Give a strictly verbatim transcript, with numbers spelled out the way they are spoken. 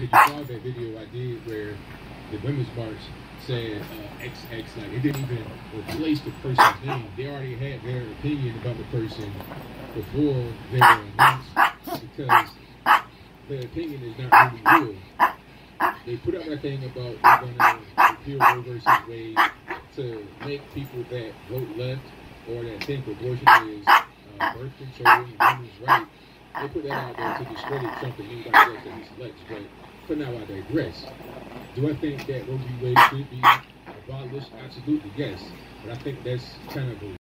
you saw that video I did where the women's march said uh, X X, like it didn't even replace the person's name. They already had their opinion about the person before they were announced because their opinion is not really real. They put out that thing about they're going to repeal Roe versus Wade to make people that vote left or that think abortion is uh, birth control and women's right. They put that out there to discredit Trump and anybody else that he selects. But for now, I digress. Do I think that Roe v. Wade should be abolished? Absolutely, yes. But I think that's kind of a